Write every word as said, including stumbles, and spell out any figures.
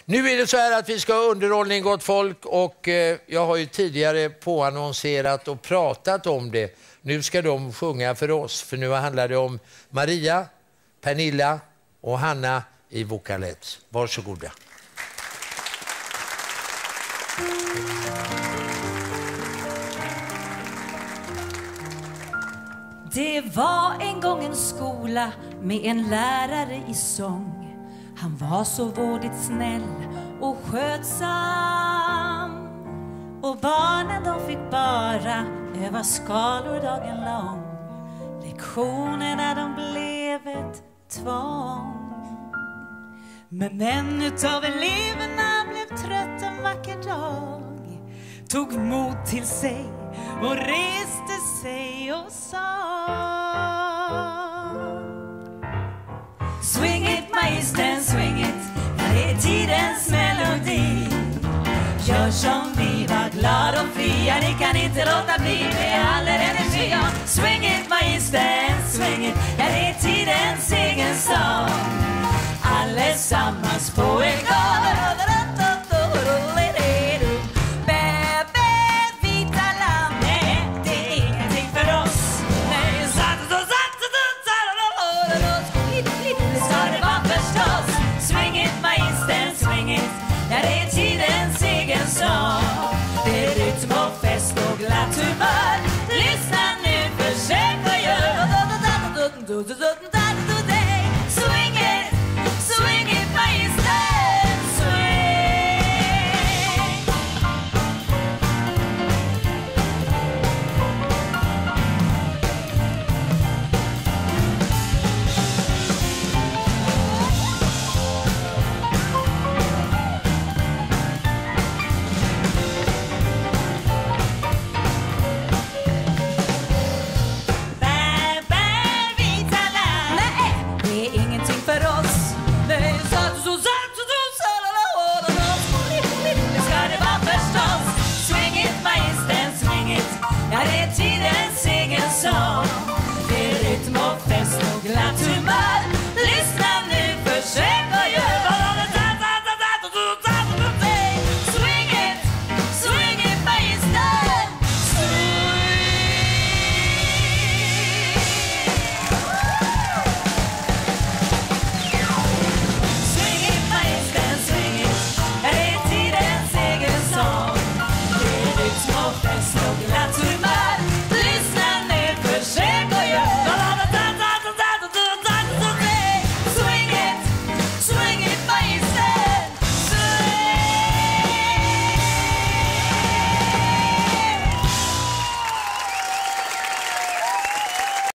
Nu är det så här att vi ska ha underhållning, gott folk, och eh, jag har ju tidigare påannonserat och pratat om det. Nu ska de sjunga för oss, för nu handlar det om Maria, Pernilla och Hanna i vokalett. Varsågoda. Det var en gång en skola med en lärare i sång. Han var så vårdigt snäll och skötsam. Och barnen de fick bara öva skalor dagen lång. Lektionerna de blev ett tvång. Men en utav eleverna blev trött en vacker dag. Tog mod till sig och reste sig och sa: swing it magistern, swing it, det är tidens melodi. Gör som vi, var glad och fria, ni kan inte låta bli med all er energi. Ja, swing it magistern, swing it, ja det är tidens egen sång. Allesammans på